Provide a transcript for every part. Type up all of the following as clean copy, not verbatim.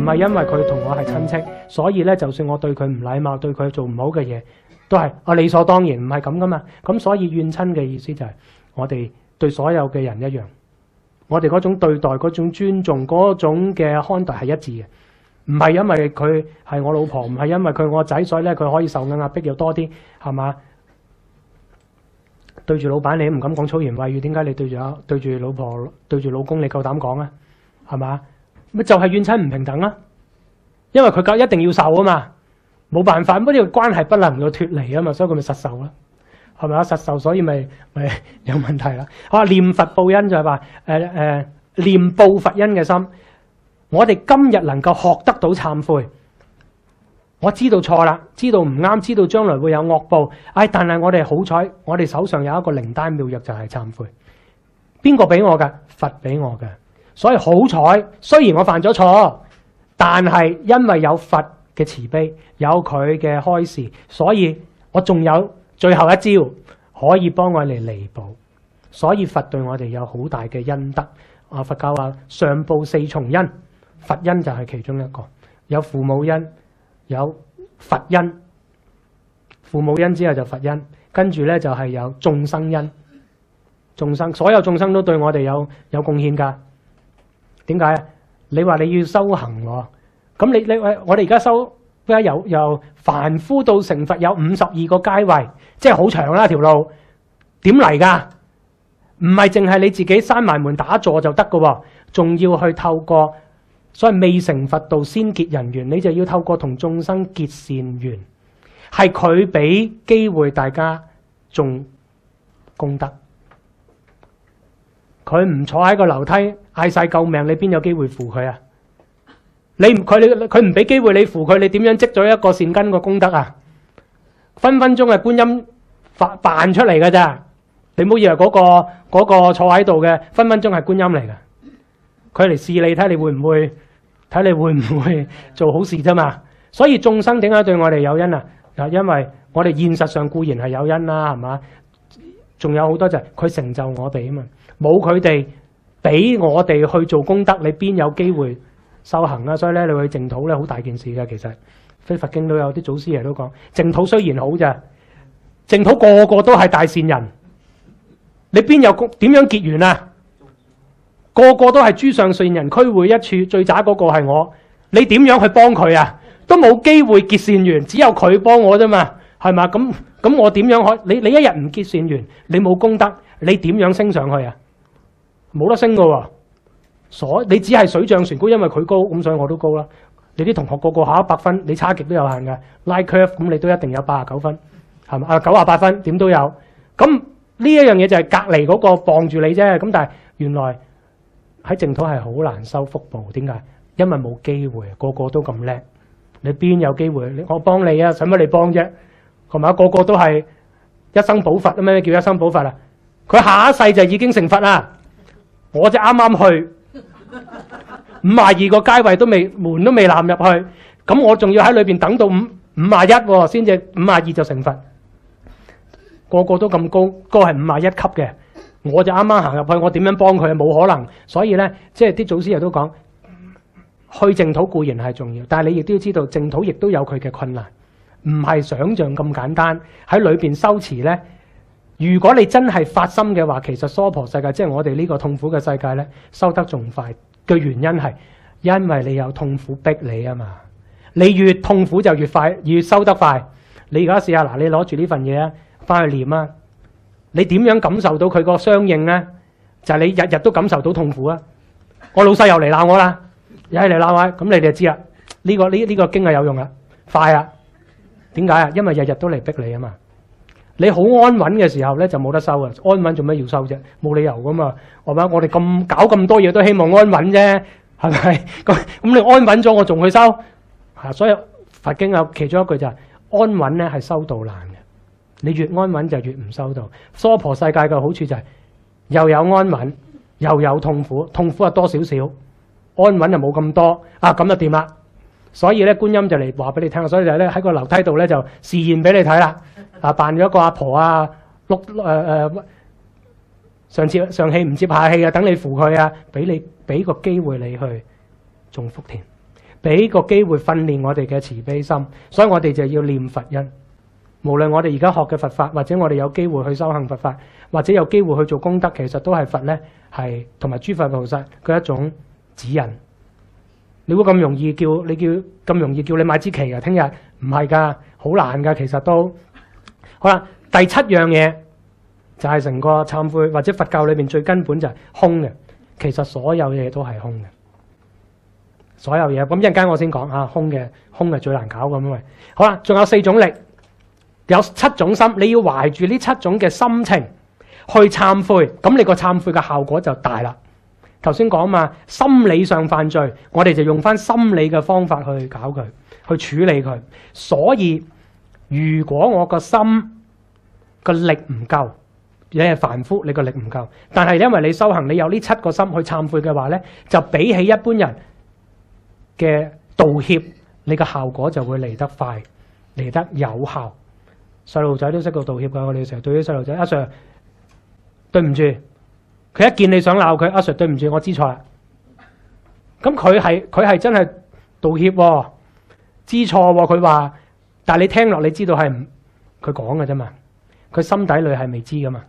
係因為佢同我係親戚，所以咧就算我對佢唔禮貌，對佢做唔好嘅嘢，都係理所當然，唔係咁噶嘛。咁所以怨親嘅意思就係我哋對所有嘅人一樣，我哋嗰種對待、嗰種尊重、嗰種嘅看待係一致嘅，唔係因為佢係我老婆，唔係因為佢係我仔，所以咧佢可以受嘅壓迫又多啲，係嘛？對住老闆你唔敢講粗言穢語，點解你對住老婆、對住老公你夠膽講啊？係嘛？咪就係怨親唔平等啦，因為佢一定要受啊嘛，冇辦法，乜呢個關係不能夠脫離啊嘛，所以佢咪實受啦，係咪啊？實受，所以咪有問題啦。好啊，念佛報恩就係話念報佛恩嘅心，我哋今日能夠學得到懺悔，我知道錯啦，知道唔啱，知道將來會有惡報，但係我哋好彩，我哋手上有一個靈丹妙藥就係懺悔。邊個俾我嘅？佛俾我嘅。所以好彩，雖然我犯咗錯，但係因為有佛嘅慈悲，有佢嘅開示，所以我仲有最後一招可以幫我嚟彌補。所以佛對我哋有好大嘅恩德。佛教話上報四重恩，佛恩就係其中一個。有父母恩，有佛恩。父母恩之後就佛恩，跟住咧就係有眾生恩。眾生，所有眾生都對我哋有貢獻㗎。點解啊？你話你要修行喎，咁我哋而家修由凡夫到成佛有52個階位，即係好長啦條路。點嚟㗎？唔係淨係你自己閂埋門打坐就得㗎喎，仲要去透過所謂未成佛道先結人緣，你就要透過同眾生結善緣，係佢俾機會大家種功德。佢唔坐喺個樓梯嗌晒救命，你邊有機會扶佢啊？佢唔俾機會你扶佢，你點樣積咗一個善根個功德啊？分分鐘係觀音扮出嚟㗎咋？你唔好以為嗰個坐喺度嘅分分鐘係觀音嚟㗎。佢嚟試你睇你會唔會做好事啫嘛？所以眾生點解對我哋有恩啊？因為我哋現實上固然係有恩啦，係嘛？仲有好多就係佢成就我哋啊嘛。冇佢哋俾我哋去做功德，你邊有機會修行啊？所以咧，你去淨土咧，好大件事嘅。其實非佛經都有啲祖師爺都講，淨土雖然好咋，淨土個個都係大善人，你邊有點樣結緣啊？個個都係諸上善人，俱會一處，最渣嗰個係我，你點樣去幫佢啊？都冇機會結善緣，只有佢幫我啫嘛，係嘛？咁我點樣可？你一日唔結善緣，你冇功德，你點樣升上去啊？冇得升噶喎，你只係水漲船高，因為佢高，咁所以我都高啦。你啲同學個個考100分，你差極都有限噶。拉 curve 咁你都一定有89分，係咪98分點都有。咁呢一樣嘢就係隔離嗰個傍住你啫。咁但係原來喺淨土係好難收福報，點解？因為冇機會，個個都咁叻，你邊有機會？我幫你啊，使乜你幫啫？係咪？個個都係一生補佛啊？咩叫一生補佛啊？佢下一世就已經成佛啦。我就啱啱去52個階位都未門都未攬入去，咁我仲要喺裏邊等到51先至52就成佛。個個都咁高，個係51級嘅，我就啱啱行入去，我點樣幫佢啊？冇可能。所以咧，即係啲祖師爺都講，去淨土固然係重要，但係你亦都要知道淨土亦都有佢嘅困難，唔係想像咁簡單。喺裏邊修持咧。如果你真係發心嘅話，其實娑婆世界即係我哋呢個痛苦嘅世界咧，收得仲快嘅原因係因為你有痛苦逼你啊嘛。你越痛苦就越快，越收得快。你而家試下嗱，你攞住呢份嘢啊，翻去念啊，你點樣感受到佢個相應咧？就係你日日都感受到痛苦啊！我老細又嚟鬧我啦，又係嚟鬧我，咁你哋就知啦。呢個經係有用啦，快啊！點解啊？因為日日都嚟逼你啊嘛。你好安穩嘅時候咧，就冇得收啊！安穩做咩要收啫？冇理由噶嘛，係嘛？我哋搞咁多嘢都希望安穩啫，係咪？咁你安穩咗，我仲去收嚇？所以佛經有其中一句就係安穩咧係收道難嘅。你越安穩就越唔收道。娑婆世界嘅好處就係又有安穩，又有痛苦，痛苦係多少少，安穩就冇咁多啊！咁就掂啦。所以咧，觀音就嚟話俾你聽，所以就咧喺個樓梯度咧就示現俾你睇啦。扮咗個阿婆啊，上氣唔接下氣啊，等你扶佢啊，俾個機會你去種福田， 俾個機會訓練我哋嘅慈悲心，所以我哋就要念佛恩。無論我哋而家學嘅佛法，或者我哋有機會去修行佛法，或者有機會去做功德，其實都係佛咧，係同埋諸佛菩薩嘅一種指引。你會咁容易叫你買支旗啊？聽日唔係㗎，好難㗎，其實都好啦。第七樣嘢就係成個懺悔或者佛教裏邊最根本就係空嘅。其實所有嘢都係空嘅，所有嘢。咁一陣間我先講嚇，空係最難搞咁樣。好啦，仲有4種力。有7種心，你要懷住呢7種嘅心情去懺悔，咁你個懺悔嘅效果就大啦。頭先講嘛，心理上犯罪，我哋就用翻心理嘅方法去搞佢，去處理佢。所以如果我個心個力唔夠，你係凡夫，你個力唔夠，但係因為你修行，你有呢7個心去懺悔嘅話咧，就比起一般人嘅道歉，你嘅效果就會嚟得快，嚟得有效。細路仔都識到道歉㗎，我哋成日對啲細路仔，阿 Sir 對唔住，佢一見你想鬧佢，阿 Sir 對唔住，我知錯啦。咁佢係真係道歉喎，知錯喎，佢話，但係你聽落，你知道係佢講嘅啫嘛，佢心底裏係未知噶嘛。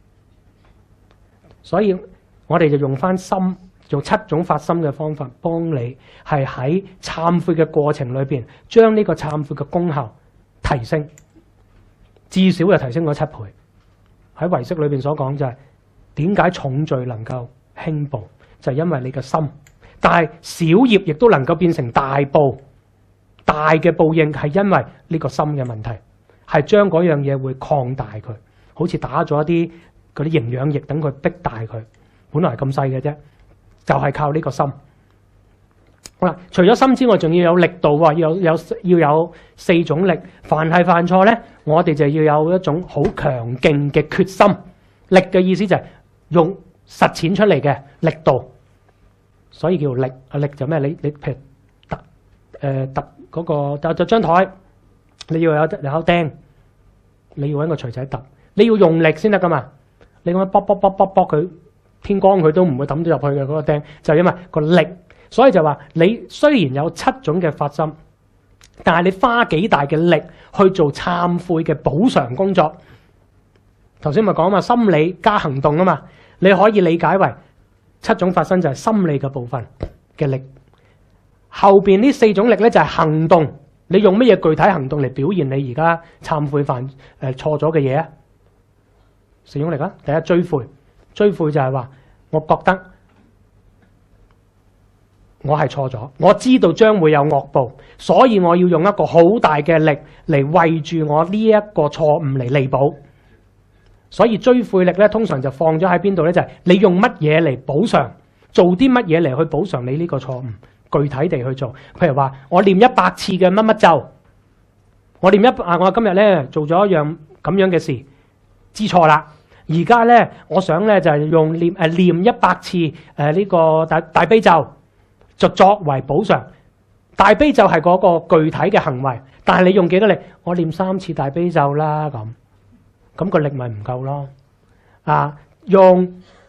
所以我哋就用翻心，用7種發心嘅方法，幫你係喺懺悔嘅過程裏邊，將呢個懺悔嘅功效提升。至少又提升咗7倍。喺唯識裏邊所講就係點解重罪能夠輕報，就係因為你嘅心。但係小業亦都能夠變成大報，大嘅報應係因為呢個心嘅問題，係將嗰樣嘢會擴大佢，好似打咗一啲嗰啲營養液等佢逼大佢。本來咁細嘅啫，就係靠呢個心。好啦，除咗心之外，仲要有力度喎，要有4種力。凡係犯錯咧，我哋就要有一種好強勁嘅決心。力嘅意思就係用實踐出嚟嘅力度，所以叫力。力就咩？你譬如揼嗰個就張台，你要有釘，你要揾個錘仔揼，你要用力先得噶嘛。你咁樣卜佢，天光佢都唔會抌咗入去嘅嗰個釘，就係因為個力。所以就話你雖然有7種嘅發心，但係你花幾大嘅力去做懺悔嘅補償工作。頭先咪講嘛，心理加行動啊嘛，你可以理解為7種發心就係心理嘅部分嘅力，後邊呢4種力咧就係行動。你用乜嘢具體行動嚟表現你而家懺悔犯錯咗嘅嘢啊？4種力啊，第一追悔，追悔就係話我覺得我係錯咗，我知道將會有惡報，所以我要用一個好大嘅力嚟為住我呢一個錯誤嚟彌補。所以追悔力咧，通常就放咗喺邊度咧？就係你用乜嘢嚟補償，做啲乜嘢嚟去補償你呢個錯誤，具體地去做。譬如話，我念100次嘅乜乜咒，我今日咧做咗一樣咁樣嘅事，知錯啦。而家咧，我想咧就係用念100次呢個大悲咒。就作為補償，大悲咒係嗰個具體嘅行為，但係你用幾多力？我念3次大悲咒啦，咁個力咪唔夠咯？用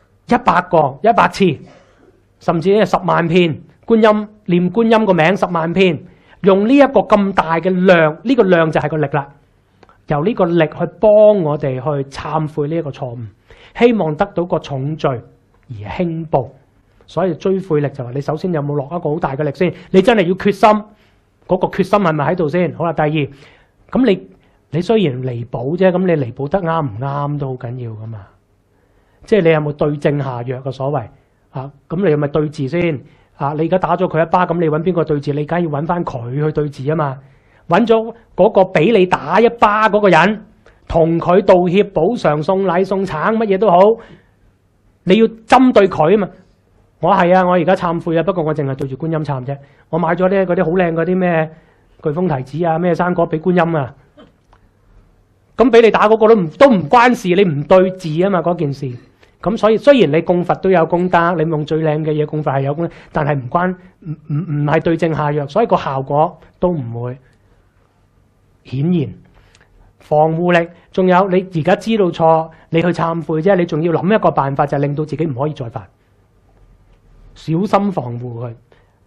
100次，甚至10萬遍念觀音個名10萬遍，用呢一個咁大嘅量，呢個量就係個力啦。由呢個力去幫我哋去懺悔呢一個錯誤，希望得到個重罪而輕報。所以追悔力就話你首先有冇落一個好大嘅力先，你真係要決心，嗰個決心係咪喺度先？好啦，第二，咁你雖然彌補啫，咁你彌補得啱唔啱都好緊要噶嘛。即係你有冇對症下藥嘅所謂啊？咁你有咪對治先啊？你而家打咗佢一巴，咁你揾邊個對治？你梗係要揾翻佢去對治啊嘛。揾咗嗰個俾你打一巴嗰個人，同佢道歉、補償、送禮、送橙，乜嘢都好，你要針對佢啊嘛。我係啊，我而家懺悔啊，不過我淨係對住觀音懺啫。我買咗咧嗰啲好靚嗰啲咩巨峰提子啊，咩生果俾觀音啊。咁俾你打嗰個都唔關事，你唔對治啊嘛嗰件事。咁所以雖然你供佛都有功德，你用最靚嘅嘢供佛係有功德，但係唔係對症下藥，所以個效果都唔會顯然。防護力，仲有你而家知道錯，你去懺悔啫，你仲要諗一個辦法，就係令到自己唔可以再犯。小心防護佢，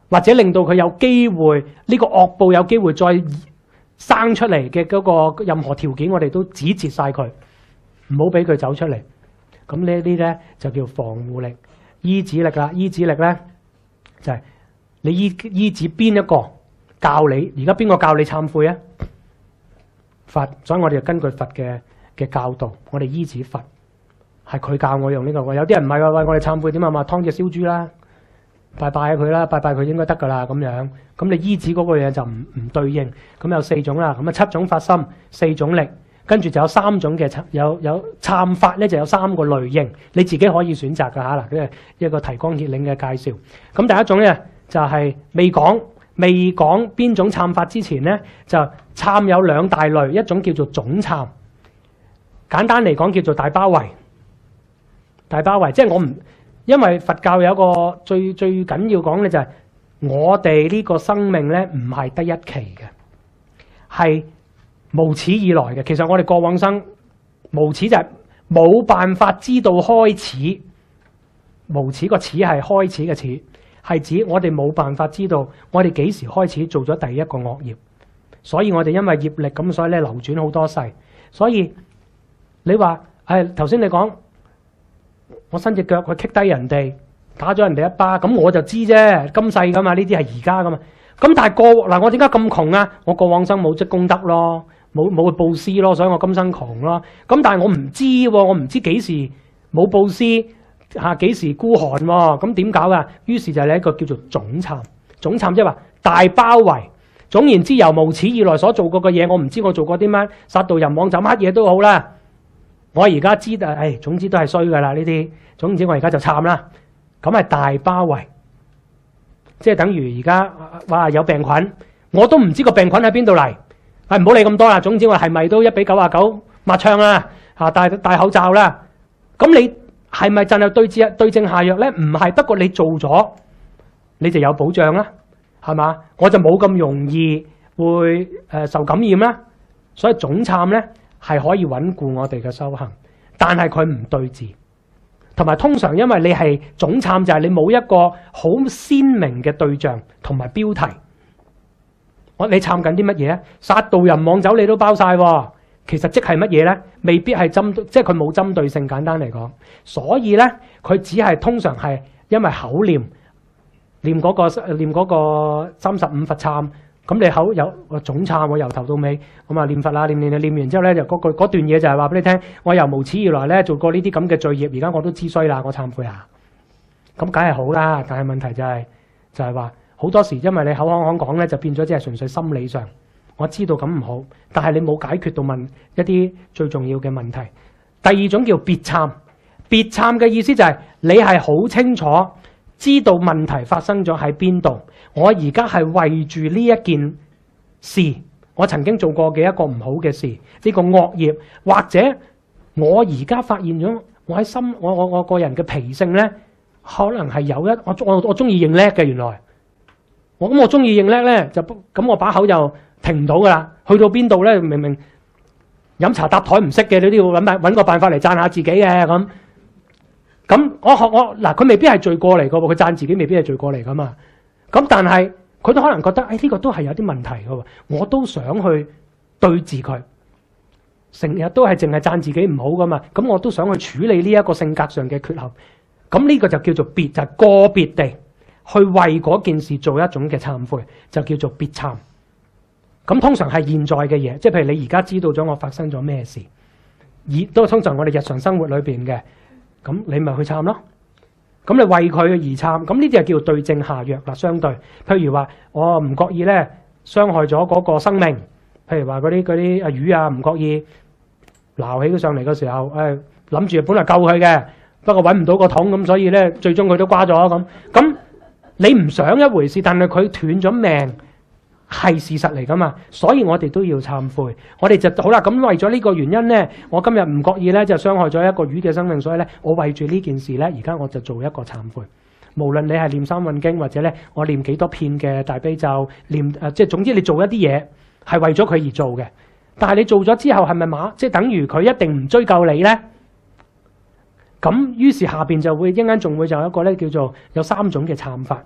或者令到佢有機會呢個惡報有機會再生出嚟嘅嗰個任何條件，我哋都止截晒佢，唔好俾佢走出嚟。咁呢啲咧就叫防護力。醫指力啦，醫指力咧就係你醫指邊一個教你？而家邊個教你懺悔啊？佛，所以我哋就根據佛嘅教導，我哋醫指佛，係佢教我用呢個。有啲人唔係話喂，我哋懺悔點啊嘛？劏隻燒豬啦，拜拜佢啦，拜拜佢應該得噶啦咁樣。咁你醫指嗰個嘢就唔對應。咁有4種啦，咁啊7種發心，4種力。跟住就有3種嘅有懺法咧，就有3個類型，你自己可以選擇㗎嚇嗱，即係一個提綱挈領嘅介紹。咁第一種咧就係未講邊種懺法之前咧，就懺有2大類，一種叫做總懺，簡單嚟講叫做大包圍。大包圍即係因為佛教有一個最緊要講嘅就係我哋呢個生命咧唔係得一期嘅，係無始以來嘅。其實我哋過往生無始就係冇辦法知道開始，無始個始係開始嘅始，係指我哋冇辦法知道我哋幾時開始做咗第一個惡業，所以我哋因為業力咁，所以咧流轉好多世。所以你話頭先你講我伸隻腳去棘低人哋，打咗人哋一巴，咁我就知啫，今世噶嘛，呢啲係而家噶嘛。咁但係我點解咁窮啊？我過往生冇積功德咯，冇去布施咯，所以我今生窮咯。咁但係我唔知喎，我唔知幾時冇布施幾時孤寒喎，咁點搞啊？於是就係一個叫做總懺，總懺即係話大包圍。總言之，由無始以來所做過嘅嘢，我唔知我做過啲乜，殺盜淫妄酒乜嘢都好啦。我而家知道，總之都係衰噶啦呢啲。總言之，我而家就懺啦。咁係大包圍，即係等於而家話有病菌，我都唔知個病菌喺邊度嚟。唔好理咁多啦。總之我係咪都1比99抹槍啦？戴口罩啦。咁你係咪真係對症下藥咧？唔係，不過你做咗，你就有保障啦，係嘛？我就冇咁容易會受感染啦。所以總懺咧係可以穩固我哋嘅修行，但係佢唔對治。同埋通常因為你係總懺，就係你冇一個好鮮明嘅對象同埋標題。你懺緊啲乜嘢？殺盜淫妄酒你都包晒喎。其實即係乜嘢咧？未必係針對，即係佢冇針對性。簡單嚟講，所以咧佢只係通常係因為口念嗰個35佛懺。咁你口有個總懺，我由頭到尾咁啊念佛啦，念完之後咧就嗰段嘢就係話俾你聽，我由無始以來咧做過呢啲咁嘅罪業，而家我都知衰啦，我懺悔下。咁梗係好啦，但係問題就係話好多時因為你口講講咧，就變咗即係純粹心理上，我知道咁唔好，但係你冇解決到一啲最重要嘅問題。第二種叫別懺，別懺嘅意思就係你係好清楚知道問題發生咗喺邊度。我而家係為住呢一件事，我曾經做過嘅一個唔好嘅事，呢個惡業，或者我而家發現咗我喺我個人嘅脾性咧，可能係有我中意認叻嘅。原來我中意認叻咧，就咁我把口就停唔到噶啦。去到邊度咧，明明飲茶搭台唔識嘅，你都要揾個辦法嚟讚下自己嘅咁。咁嗱，佢未必係罪過嚟噶喎，佢讚自己未必係罪過嚟噶嘛。咁但係佢都可能覺得，呢個都係有啲問題噶喎，我都想去對治佢，成日都係淨係讚自己唔好噶嘛，咁我都想去處理呢一個性格上嘅缺陷。咁呢個就叫做別，就係個別地去為嗰件事做一種嘅懺悔，就叫做別懺。咁通常係現在嘅嘢，即係譬如你而家知道咗我發生咗咩事，都通常我哋日常生活裏邊嘅，咁你咪去懺咯。咁你為佢而懺，咁呢啲係叫對症下藥啦。相對，譬如話我唔覺意咧傷害咗嗰個生命，譬如話嗰啲魚啊唔覺意撈起佢上嚟嘅時候，諗住本來救佢嘅，不過揾唔到個桶，咁所以咧最終佢都瓜咗咁。咁你唔想一回事，但係佢斷咗命係事實嚟噶嘛，所以我哋都要懺悔。我哋就好啦，咁為咗呢個原因咧，我今日唔覺意咧就傷害咗一個魚嘅生命，所以咧我為住呢件事咧，而家我就做一個懺悔。無論你係念三運經或者咧我念幾多遍嘅大悲咒，即係總之你做一啲嘢係為咗佢而做嘅。但係你做咗之後係咪即係等於佢一定唔追究你咧？咁於是下邊就會一陣間仲會就有一個咧叫做有3種嘅懺法。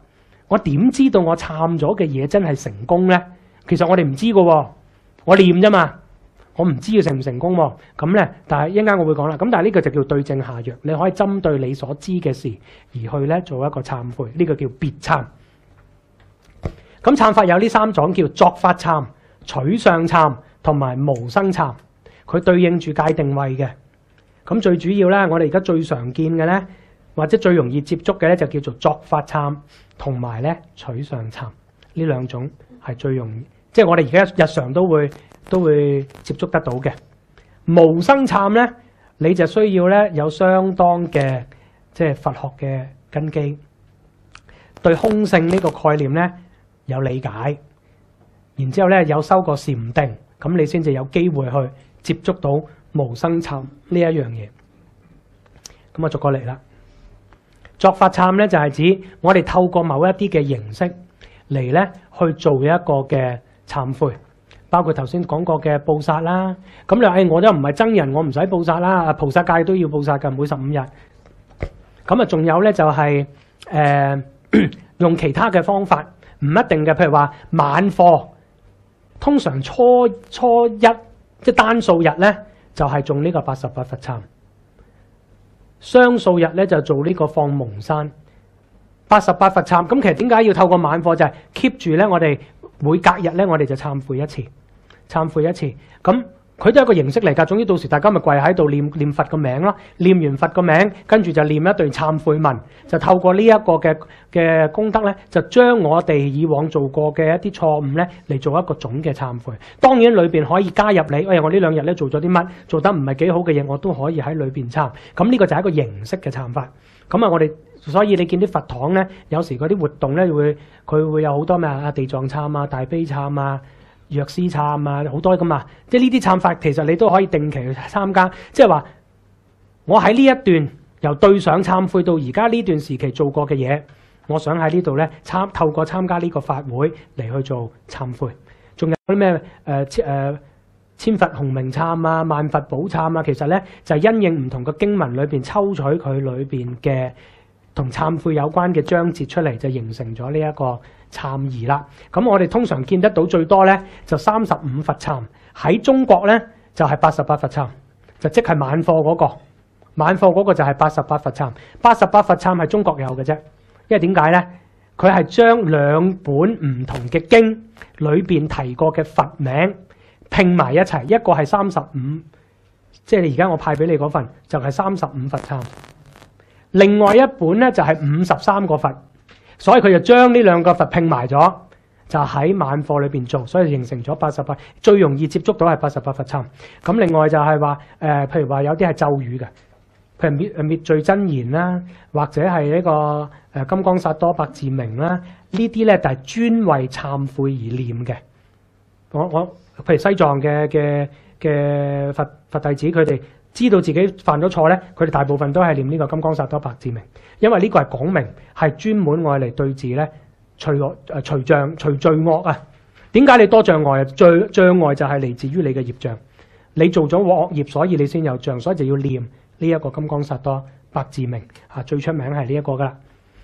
我點知道我參咗嘅嘢真係成功咧？其實我哋唔知㗎喎，我念啫嘛，我唔知要成唔成功喎。咁咧，但係一陣間我會講啦。咁但係呢個就叫對症下藥，你可以針對你所知嘅事而去咧做一個懺悔，呢個叫別懺。咁懺法有呢3種，叫作法懺、取相懺同埋無生懺。佢對應住界定位嘅。咁最主要咧，我哋而家最常見嘅咧，或者最容易接觸嘅咧，就叫做作法懺同埋咧取相懺。呢2種係最容易，即係我哋而家日常都會接觸得到嘅。無生懺咧，你就需要咧有相當嘅即係佛學嘅根基，對空性呢個概念咧有理解，然之後咧有修過禪定，咁你先至有機會去接觸到無生懺呢一樣嘢。咁啊，逐個嚟啦。作法懺咧就係指我哋透過某一啲嘅形式嚟咧去做一個嘅懺悔，包括頭先講過嘅布薩啦。咁你話我都唔係僧人，我唔使布薩啦。菩薩戒都要布薩㗎，每15日。咁啊，仲有咧就係用其他嘅方法，唔一定嘅。譬如話晚課，通常初一即係單數日咧，就係做呢個88佛懺；雙數日咧就做呢個放蒙山。88佛懺，咁其實點解要透過晚課？就係 keep 住咧，我哋每隔日咧，我哋就懺悔一次，懺悔一次。咁佢都係一個形式嚟㗎。總之到時大家咪跪喺度念佛個名咯，念完佛個名，跟住就念一段懺悔文，就透過呢一個嘅功德咧，就將我哋以往做過嘅一啲錯誤咧嚟做一個總嘅懺悔。當然裏邊可以加入你，我呢2日咧做咗啲乜，做得唔係幾好嘅嘢，我都可以喺裏邊懺。咁呢個就係一個形式嘅懺法。咁啊，我哋所以你見啲佛堂咧，有時嗰啲活動咧佢會有好多咩啊地藏懺啊、大悲懺啊、藥師懺啊，好多噶嘛。即係呢啲懺法，其實你都可以定期去參加。即係話，我喺呢一段由對上懺悔到而家呢段時期做過嘅嘢，我想喺呢度咧透過參加呢個法會嚟去做懺悔。仲有啲咩千佛洪名懺啊、萬佛寶懺啊，其實咧就係因應唔同嘅經文裏邊抽取佢裏邊嘅同懺悔有關嘅章節出嚟，就形成咗呢一個懺儀啦。咁我哋通常見得到最多咧就35佛懺，喺中國咧就係88佛懺，就即係晚課嗰個。晚課嗰個就係88佛懺。88佛懺係中國有嘅啫，因為點解咧？佢係將2本唔同嘅經裏邊提過嘅佛名拼埋一齊，一個係35，即係而家我派俾你嗰份就係35佛懺，另外一本咧就係53個佛，所以佢就將呢2個佛拼埋咗，就喺晚課裏邊做，所以形成咗88。最容易接觸到係88佛懺。咁另外就係話譬如話有啲係咒語嘅，譬如滅罪真言啦，或者係呢個金剛薩埵百字明啦，呢啲咧就係專為懺悔而念嘅。我譬如西藏嘅佛弟子，佢哋知道自己犯咗錯咧，佢哋大部分都係念呢個金剛薩埵百字明，因為呢個係講明係專門愛嚟對治咧除罪惡啊。點解你多障礙啊？障礙就係嚟自於你嘅業障，你做咗惡業，所以你先有障，所以就要念呢一個金剛薩埵百字明啊。最出名係呢一個噶啦，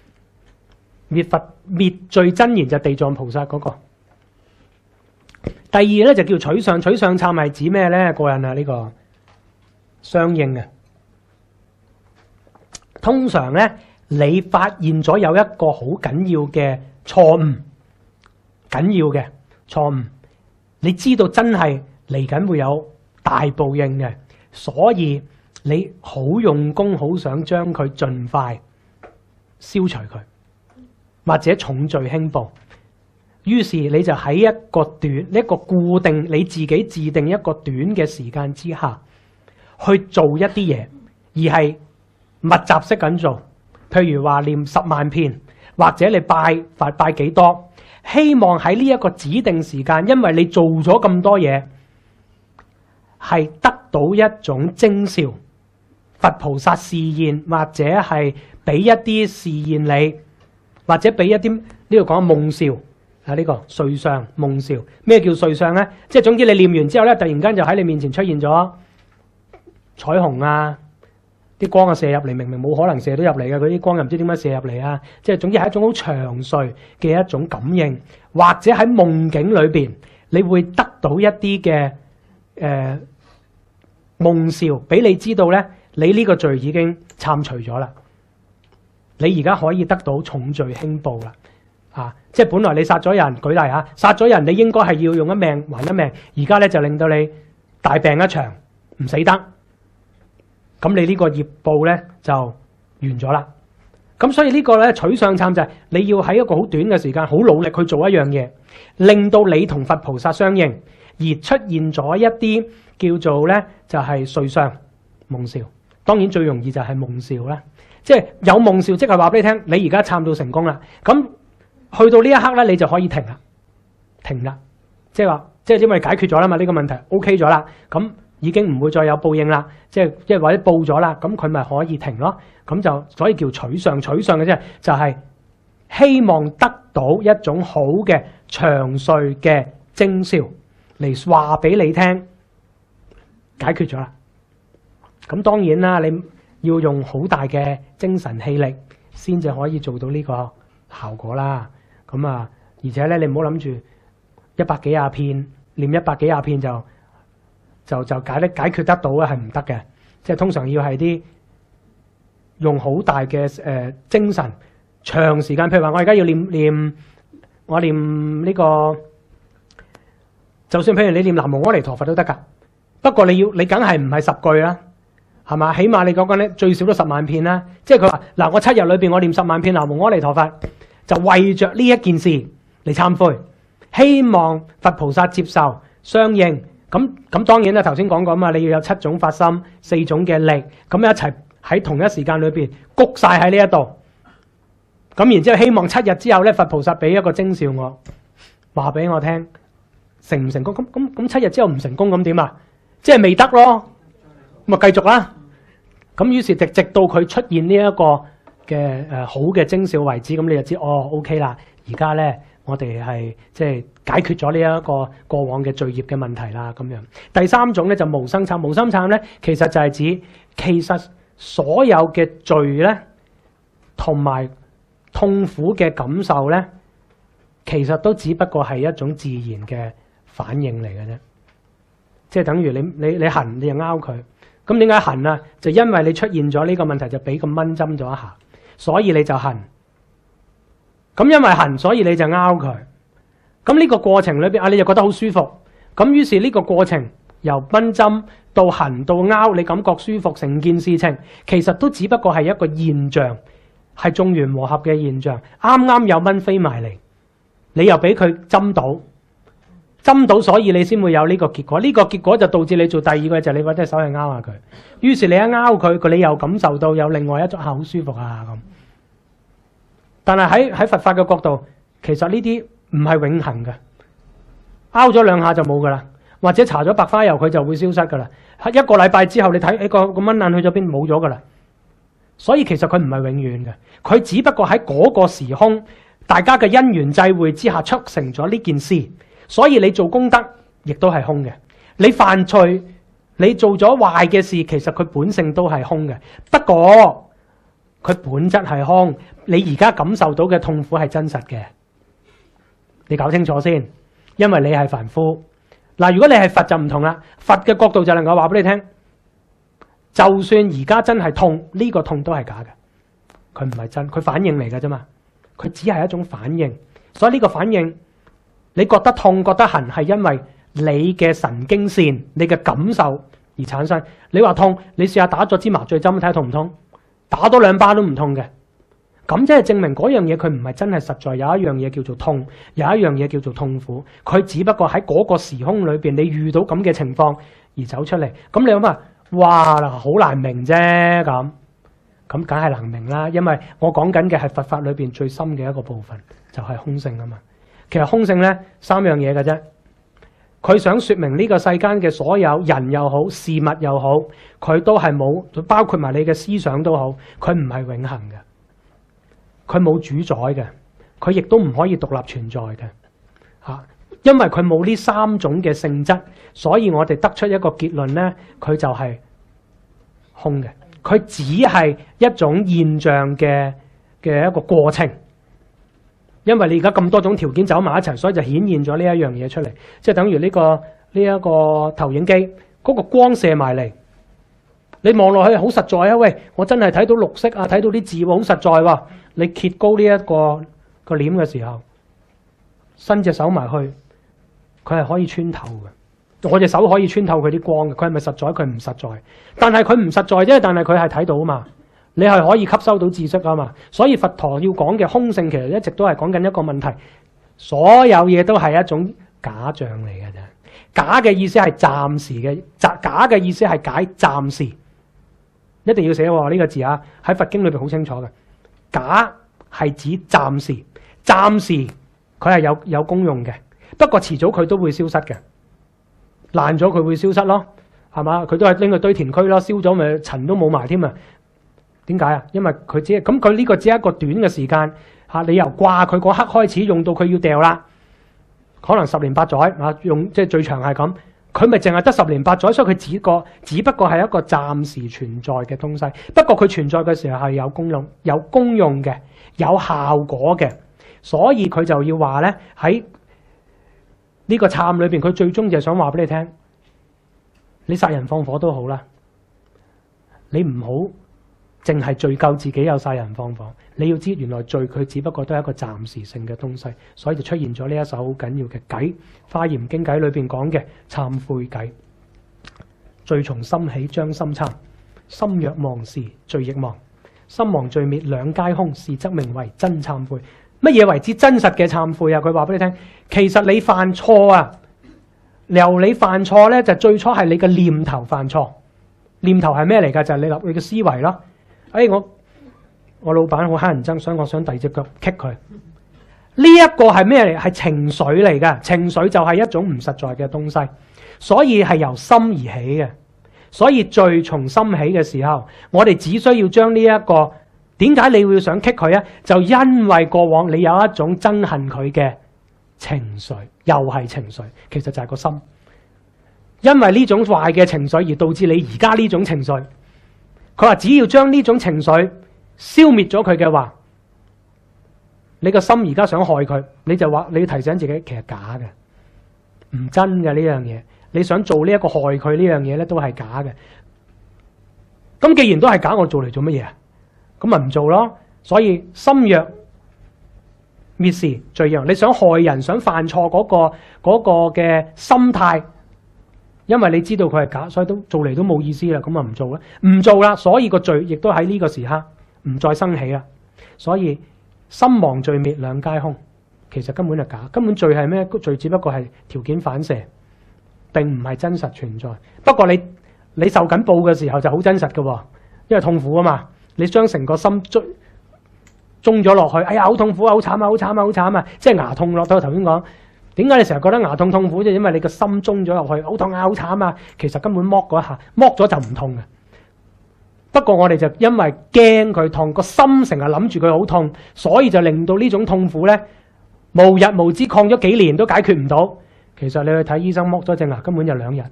滅罪真言就地藏菩薩嗰個。第二咧就叫取相，取相懺係指咩咧？過癮啊！呢個相應嘅，通常咧你發現咗有一個好緊要嘅錯誤，緊要嘅錯誤，你知道真係嚟緊會有大報應嘅，所以你好用功，好想將佢盡快消除佢，或者重罪輕報。於是你就喺一個固定你自己自定一個短嘅時間之下，去做一啲嘢，而係密集式咁做。譬如話念10萬遍，或者你拜幾多，希望喺呢一個指定時間，因為你做咗咁多嘢，係得到一種徵兆，佛菩薩示現，或者係俾一啲示現你，或者俾一啲呢度講夢兆。呢個瑞相夢兆，咩叫瑞相咧？即係總之你念完之後咧，突然間就喺你面前出現咗彩虹啊、 啲光啊射入嚟，明明冇可能射到入嚟嘅，嗰啲光又唔知點解射入嚟啊！即係總之係一種好長睡嘅一種感應，或者喺夢境裏邊，你會得到一啲嘅夢兆，俾你知道咧，你呢個罪已經參除咗啦，你而家可以得到重罪輕報啦。即係本來你殺咗人，舉例嚇，殺咗人你應該係要用一命還一命，而家咧就令到你大病一場，唔死得，咁你呢個業報咧就完咗啦。咁所以呢個咧取相參就係你要喺一個好短嘅時間，好努力去做一樣嘢，令到你同佛菩薩相應，而出現咗一啲叫做咧就係瑞相夢兆。當然最容易就係夢兆啦，即係有夢兆，即係話俾你聽，你而家參到成功啦，咁。去到呢一刻咧，你就可以停啦，即係話，即係因為解決咗啦嘛，呢個問題 OK 咗啦，咁已經唔會再有報應啦，即係或者報咗啦，咁佢咪可以停咯，咁就所以叫取相嘅啫，就係希望得到一種好嘅長睡嘅徵兆嚟話俾你聽，解決咗啦。咁當然啦，你要用好大嘅精神氣力先至可以做到呢個效果啦。咁啊，而且咧，你唔好諗住100幾廿片念100幾廿片就解決得到咧，係唔得嘅。即係通常要係啲用好大嘅精神，長時間。譬如話，我而家要念呢個，就算譬如你念南無阿彌陀佛都得㗎。不過你梗係唔係10句啦，係嘛？起碼你講緊咧最少都10萬片啦。即係佢話嗱，我7日裏邊我念10萬片南無阿彌陀佛。就為着呢一件事嚟懺悔，希望佛菩薩接受相應。咁當然啦，頭先講過啊嘛，你要有7種發心，4種嘅力，咁一齊喺同一時間裏邊谷晒喺呢一度。咁然之後希望7日之後咧，佛菩薩俾一個徵兆我，話俾我聽成唔成功？咁7日之後唔成功咁點啊？即係未得咯，咁啊繼續啦。咁於是直到佢出現呢一個嘅好嘅徵兆為止，咁你就知哦 OK 啦。而家咧，我哋係即係解決咗呢一個過往嘅罪業嘅問題啦。咁樣第3種咧就無生懺，無生懺咧其實就係指其實所有嘅罪咧同埋痛苦嘅感受咧，其實都只不過係一種自然嘅反應嚟嘅啫。即係等於你痕，你就拗佢。咁點解痕啊？就因為你出現咗呢個問題，就俾個蚊針咗一下。所以你就恨，咁因為恨，所以你就拗佢。咁呢個過程裏邊，你就覺得好舒服。咁於是呢個過程由蚊針到恨到拗，你感覺舒服，成件事情其實都只不過係一個現象，係眾緣和合嘅現象。啱啱有蚊飛埋嚟，你又俾佢針到，所以你先會有呢個結果。呢個結果就導致你做第二個就係你揾隻手去拗下佢。於是你一拗佢，你又感受到有另外一種好舒服啊咁。但係喺佛法嘅角度，其實呢啲唔係永恆嘅，拗咗2下就冇噶啦，或者搽咗白花油佢就會消失噶啦。1個禮拜之後你睇個蚊爛去咗邊，冇咗噶啦。所以其實佢唔係永遠嘅，佢只不過喺嗰個時空，大家嘅因緣際會之下促成咗呢件事。所以你做功德亦都係空嘅，你犯罪，你做咗壞嘅事，其實佢本性都係空嘅。不過佢本質係空，你而家感受到嘅痛苦係真實嘅，你搞清楚先。因為你係凡夫。嗱，如果你係佛就唔同啦，佛嘅角度就能夠話俾你聽，就算而家真係痛，呢個痛都係假嘅，佢唔係真，佢反應嚟嘅啫嘛，佢只係一種反應。所以呢個反應，你覺得痛覺得痕係因為你嘅神經線、你嘅感受而產生。你話痛，你試下打咗支麻醉針睇下痛唔痛？打多2巴都唔痛嘅。咁即係證明嗰樣嘢佢唔係真係實在。有一樣嘢叫做痛，有一樣嘢叫做痛苦。佢只不過喺嗰個時空裏邊，你遇到咁嘅情況而走出嚟。咁你諗下，哇，好難明啫咁。咁梗係難明啦，因為我講緊嘅係佛法裏邊最深嘅一個部分，就係空性啊嘛。其實空性咧3樣嘢嘅啫，佢想說明呢個世間嘅所有人又好，事物又好，佢都係冇，包括埋你嘅思想都好，佢唔係永恆嘅，佢冇主宰嘅，佢亦都唔可以獨立存在嘅嚇，因為佢冇呢3種嘅性質，所以我哋得出一個結論咧，佢就係空嘅， 佢只係一種現象嘅一個過程。因為你而家咁多種條件走埋一齊，所以就顯現咗呢一樣嘢出嚟。即係等於呢一個投影機嗰個光射埋嚟，你望落去好實在啊！喂，我真係睇到綠色啊，睇到啲字喎，好實在喎。你揭高呢一個簾嘅時候，伸隻手埋去，佢係可以穿透嘅。我隻手可以穿透佢啲光嘅，佢係咪實在？佢唔實在，但係佢唔實在啫。但係佢係睇到啊嘛，你係可以吸收到知識啊嘛。所以佛陀要講嘅空性，其實一直都係講緊一個問題：所有嘢都係一種假象嚟嘅啫。假嘅意思係暫時嘅，假嘅意思係解暫時。一定要寫喎呢個字啊！喺佛經裏邊好清楚嘅，假係指暫時，暫時佢係有功用嘅，不過遲早佢都會消失嘅，爛咗佢會消失咯，係嘛？佢都係拎去堆填區咯，燒咗咪塵都冇埋添啊？點解啊？因為佢只係咁，佢呢個只係一個短嘅時間嚇，你由掛佢嗰刻開始用到佢要掉啦，可能10年8載啊，用即係最長係咁。佢咪淨係得10年8載，所以佢只不過係一個暫時存在嘅東西。不過佢存在嘅時候係有功用嘅，有效果嘅，所以佢就要話咧喺呢個懺裏邊，佢最終就係想話俾你聽：你殺人放火都好啦，你唔好淨係罪咎自己有殺人放火。你要知原來罪佢只不過都係一個暫時性嘅東西，所以就出現咗呢一首好緊要嘅偈，《華嚴經偈》裏邊講嘅懺悔偈。罪從心起，將心懺；心若忘時，罪亦忘。心忘罪滅兩皆空，是則名為真懺悔。乜嘢為之真實嘅懺悔啊？佢話俾你聽，其實你犯錯啊，由你犯錯咧，就最初係你嘅念頭犯錯。念頭係咩嚟㗎？就係你嘅思維咯。我老闆好乞人憎，所以我想第二隻腳棘佢。呢一個係咩嚟？係情緒嚟㗎。情緒就係一種唔實在嘅東西，所以係由心而起嘅。所以罪從心起嘅時候，我哋只需要將呢一個，點解你會想棘佢啊？就因為過往你有一種憎恨佢嘅情緒，又係情緒，其實就係個心。因為呢種壞嘅情緒而導致你而家呢種情緒。佢話只要將呢種情緒消滅咗佢嘅話，你個心而家想害佢，你就話你要提醒自己，其實假嘅，唔真嘅呢樣嘢。你想做呢一個害佢呢樣嘢咧，都係假嘅。咁既然都係假，我做嚟做乜嘢啊？咁咪唔做咯。所以心若滅時，罪亦亡。你想害人、想犯錯嗰個嘅心態。因為你知道佢係假，所以都做嚟都冇意思啦，咁啊唔做啦，唔做啦，所以個罪亦都喺呢個時刻唔再生起啦。所以心忘罪滅兩皆空，其實根本就假，根本罪係咩？罪只不過係條件反射，並唔係真實存在。不過你受緊報嘅時候就好真實㗎喎，因為痛苦啊嘛，你將成個心中咗落去，哎呀好痛苦啊，好慘啊，好慘啊，好慘啊，即係牙痛落到頭先講。點解你成日覺得牙痛痛苦？就因為你個心中咗入去，好痛啊，好慘啊！其實根本剝嗰一下，剝咗就唔痛嘅。不過我哋就因為驚佢痛，個心成日諗住佢好痛，所以就令到呢種痛苦咧無日無之，抗咗幾年都解決唔到。其實你去睇醫生剝咗隻牙，根本就2日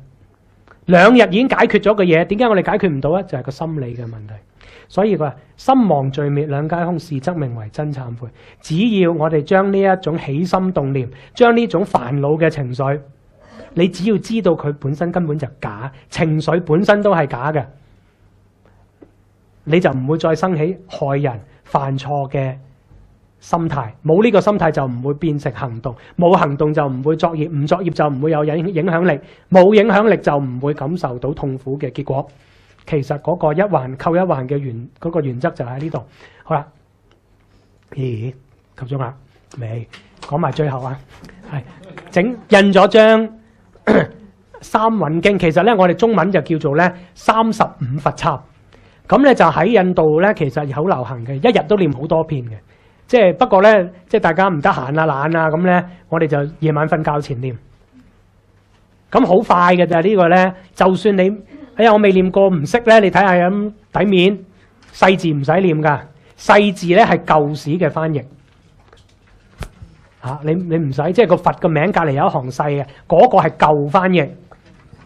，2日已經解決咗嘅嘢，點解我哋解決唔到咧？就係個心理嘅問題。所以佢話心忘罪滅兩皆空，是則名為真懺悔。只要我哋將呢一種起心動念，將呢種煩惱嘅情緒，你只要知道佢本身根本就假，情緒本身都係假嘅，你就唔會再生起害人犯錯嘅心態。冇呢個心態就唔會變成行動，冇行動就唔會作業，唔作業就唔會有影響力，冇影響力就唔會感受到痛苦嘅結果。其實嗰個一環扣一環嘅原則就喺呢度。好啦，咦，夠鐘啦，未講埋最後啊，係印咗張三蘊經。其實咧，我哋中文就叫做咧35佛懺。咁咧就喺印度咧，其實好流行嘅，一日都念好多遍嘅。即係不過咧，即係大家唔得閒啊、懶啊咁咧，我哋就夜晚瞓覺前念。咁好快嘅咋呢個咧？就算你哎呀，我未念過唔識咧，你睇下咁底面細字唔使念噶，細字咧係舊史嘅翻譯嚇，你唔使，即係個佛嘅名隔離有一行細嘅，嗰個係舊翻譯嚇，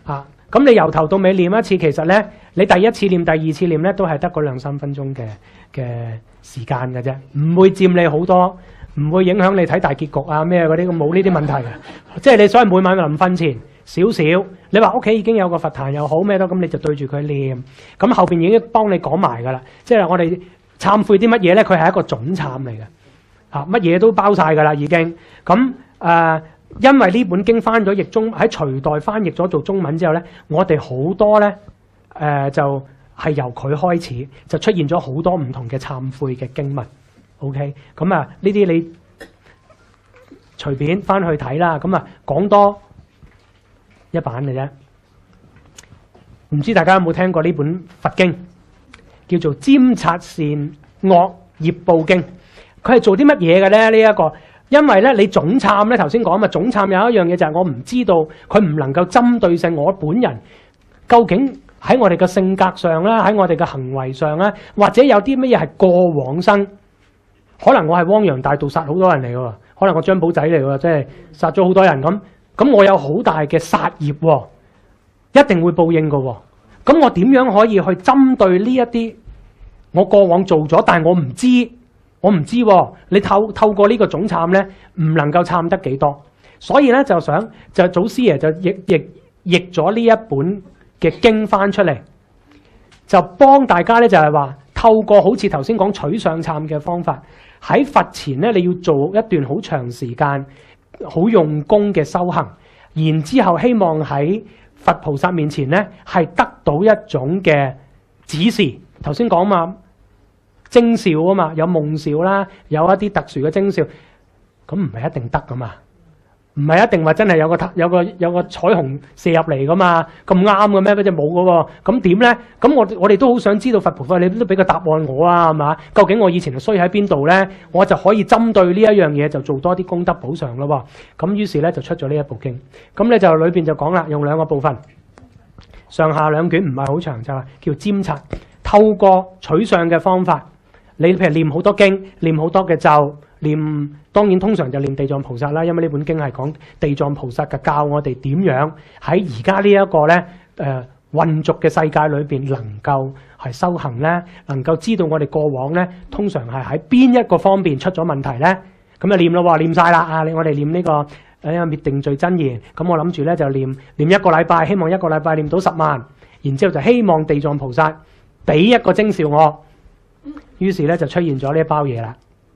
咁你由頭到尾念一次，其實咧你第一次念、第二次念咧都係得嗰2-3分鐘嘅時間嘅啫，唔會佔你好多，唔會影響你睇大結局啊咩嗰啲，冇呢啲問題嘅。即係你所以每晚臨瞓前少少，你話屋企已經有個佛壇又好咩都，咁你就對住佢念，咁後邊已經幫你講埋㗎啦。即係我哋懺悔啲乜嘢咧？佢係一個總懺嚟嘅，乜嘢都包晒㗎啦已經。咁因為呢本經翻咗譯中喺隋代翻譯咗做中文之後咧，我哋好多咧就係由佢開始就出現咗好多唔同嘅懺悔嘅經文。OK， 咁呢啲你隨便翻去睇啦。咁講多一版嘅啫。唔知大家有冇聽過呢本佛經，叫做《尖察善惡業報經》。佢係做啲乜嘢嘅咧？呢一個因為咧，你總懺咧頭先講嘛，總懺有一樣嘢就係我唔知道，佢唔能夠針對性我本人究竟喺我哋嘅性格上啦，喺我哋嘅行為上啦，或者有啲乜嘢係過往生，可能我係汪洋大盜殺好多人嚟嘅喎，可能我張寶仔嚟嘅喎，即係殺咗好多人咁我有好大嘅殺業喎，一定會報應嘅喎。咁我點樣可以去針對呢一啲我過往做咗，但係我唔知喎。你透過呢個總懺咧，唔能夠懺得幾多，所以咧就祖師爺就譯咗呢一本嘅經翻出嚟，就幫大家咧就係話透過好似頭先講取上懺嘅方法，喺佛前咧你要做一段好長時間、好用功嘅修行，然之後希望喺佛菩薩面前咧係得到一種嘅指示。頭先講嘛。徵兆啊嘛，有夢兆啦，有一啲特殊嘅徵兆，咁唔係一定得噶嘛，唔係一定話真係有個彩虹射入嚟噶嘛，咁啱嘅咩？嗰隻冇噶喎，咁點咧？咁我哋都好想知道佛菩薩，你都俾個答案我啊，係嘛？究竟我以前係衰喺邊度咧？我就可以針對呢一樣嘢就做多啲功德補償咯喎。咁於是咧就出咗呢一部經，咁咧就裏邊就講啦，用2個部分，上下2卷唔係好長，就係叫尖察，透過取相嘅方法。你譬如念好多經，念好多嘅咒，當然通常就念地藏菩薩啦，因為呢本經係講地藏菩薩嘅教我哋點樣喺而家呢一個咧混濁嘅世界裏邊能夠係修行咧，能夠知道我哋過往咧通常係喺邊一個方面出咗問題咧，咁就念咯喎，念晒啦啊！我哋念呢個滅定罪真言，咁我諗住咧就念1個禮拜，希望1個禮拜念到10萬，然之後就希望地藏菩薩俾一個徵兆我。於是咧就出現咗呢一包嘢啦。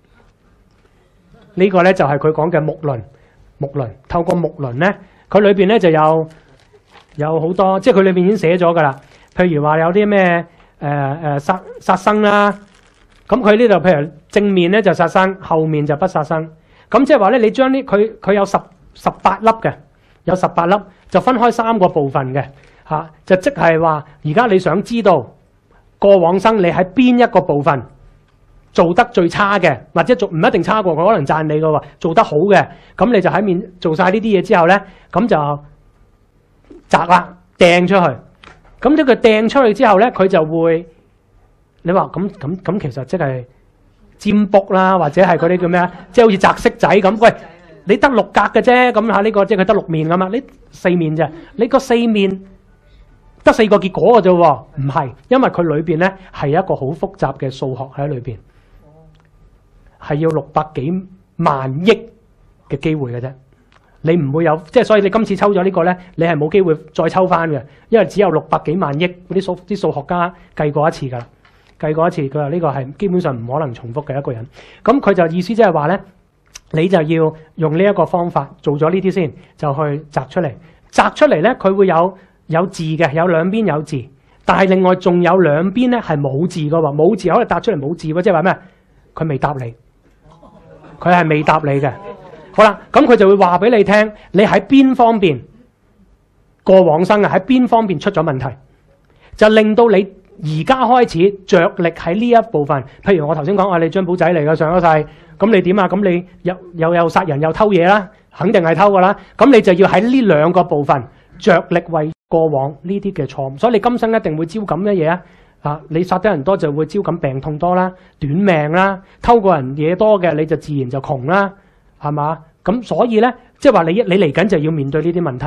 呢個咧就係佢講嘅目輪。透過目輪咧，佢裏邊咧就有好多，即係佢裏邊已經寫咗噶啦。譬如話有啲咩殺生啦，咁佢呢度譬如正面咧就殺生，後面就不殺生。咁即係話咧，你將佢有18粒嘅，有18粒就分開3個部分嘅嚇，就即係話而家你想知道。過往生你喺邊一個部分做得最差嘅，或者唔一定差過，佢可能讚你嘅喎，做得好嘅，咁你就喺面做晒呢啲嘢之後咧，咁就擲啦，掟出去。咁呢個掟出去之後咧，佢就會，你話咁其實即係占卜啦，或者係嗰啲叫咩啊？即係好似擲骰仔咁。喂，你得6格嘅啫，咁嚇呢個即係佢得6面㗎嘛？你4面啫，你個4面。得4個結果嘅啫喎，唔係，因為佢裏邊咧係一個好複雜嘅數學喺裏邊，係要600幾萬億嘅機會嘅啫。你唔會有，即係所以你今次抽咗呢個咧，你係冇機會再抽翻嘅，因為只有600幾萬億嗰啲數學家計過一次㗎啦，計過一次，佢話呢個係基本上唔可能重複嘅一個人。咁佢就意思即係話咧，你就要用呢一個方法做咗呢啲先，就去擲出嚟。擲出嚟咧，佢會有字嘅，有兩邊有字，但係另外仲有兩邊咧係冇字嘅喎，冇字可能答出嚟冇字喎，即係話咩？佢未答你，佢係未答你嘅。好啦，咁佢就會話俾你聽，你喺邊方面過往生啊？喺邊方面出咗問題，就令到你而家開始着力喺呢一部分。譬如我頭先講你張寶仔嚟嘅上一世，咁你點啊？咁你又殺人又偷嘢啦，肯定係偷㗎啦。咁你就要喺呢兩個部分着力為過往呢啲嘅錯誤，所以你今生一定會招感乜嘢啊？你殺得人多就會招感病痛多啦、短命啦，偷過人嘢多嘅你就自然就窮啦，係嘛？咁所以咧，即係話你嚟緊就要面對呢啲問題。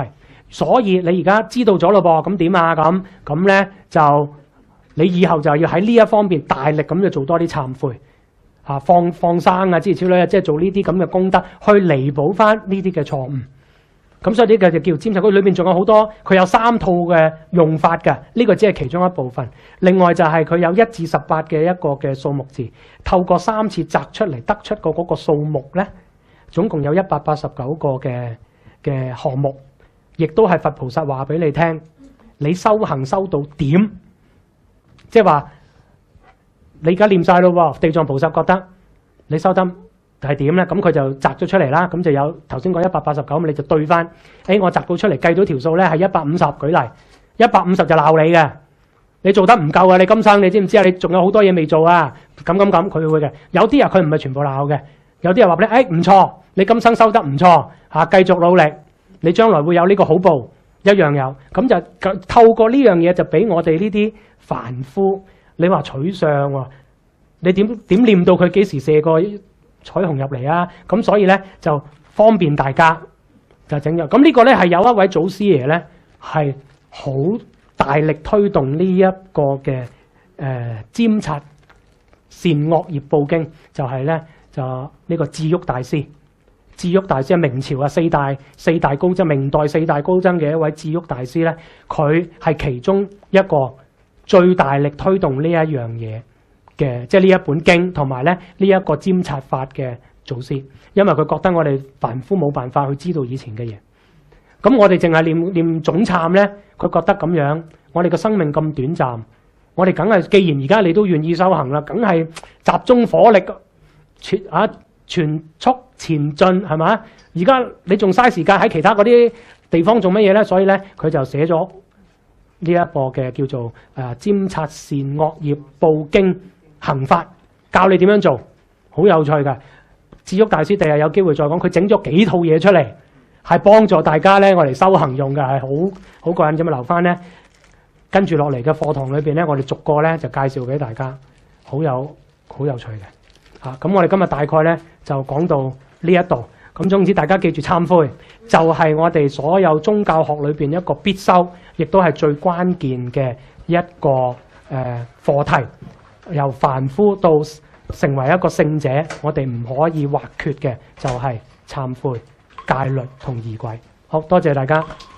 所以你而家知道咗咯噃，咁點啊？咁咧就你以後就要喺呢一方面大力咁就做多啲懺悔，放生啊諸如此類啊，即係做呢啲咁嘅功德，去彌補翻呢啲嘅錯誤。咁所以呢個就叫瞻察。佢裏面仲有好多，佢有3套嘅用法嘅，呢個只係其中一部分。另外就係佢有1至18嘅一個嘅數目字，透過3次摘出嚟得出嗰個數目咧，總共有189個嘅項目，亦都係佛菩薩話俾你聽，你修行修到點，即係話你而家念晒咯喎，地藏菩薩覺得你修得係點咧？咁佢就摘咗出嚟啦。咁就有頭先講189，咁你就對翻。我摘到出嚟計到條數咧係150，舉例150就鬧你嘅，你做得唔夠啊！你今生你知唔知啊？你仲有好多嘢未做啊！咁佢會嘅。有啲佢唔係全部鬧嘅，有啲話俾你唔錯，你今生修得唔錯嚇，繼續努力，你將來會有呢個好報，一樣有。咁就透過呢樣嘢就俾我哋呢啲凡夫，你話取相喎，你點念到佢幾時射個彩虹入嚟啊？咁所以咧就方便大家就整咗。咁呢個咧係有一位祖師爺咧係好大力推動呢一個嘅瞻察善惡業報經，就係咧就呢個智旭大師。智旭大師係明朝啊四大高僧，明代4大高僧嘅一位智旭大師咧，佢係其中一個最大力推動呢一樣嘢嘅，即係呢一本經同埋咧呢一個瞻察法嘅祖師，因為佢覺得我哋凡夫冇辦法去知道以前嘅嘢。咁我哋淨係念總懺咧，佢覺得咁樣，我哋嘅生命咁短暫，我哋梗係既然而家你都願意修行啦，梗係集中火力全速前進，係嘛？而家你仲嘥時間喺其他嗰啲地方做乜嘢咧？所以咧佢就寫咗呢一個嘅叫做瞻察善惡業報經行法，教你點樣做，好有趣㗎。智旭大師第日有機會再講，佢整咗幾套嘢出嚟，係幫助大家咧，我哋修行用嘅，係好過癮。咁留翻咧，跟住落嚟嘅課堂裏邊咧，我哋逐個咧就介紹俾大家，好有趣嘅。咁我哋今日大概咧就講到呢一度。咁總之大家記住懺悔，就係我哋所有宗教學裏邊一個必修，亦都係最關鍵嘅一個課題。由凡夫到成為一個聖者，我哋唔可以或缺嘅就係懺悔、戒律同儀軌。好多謝大家。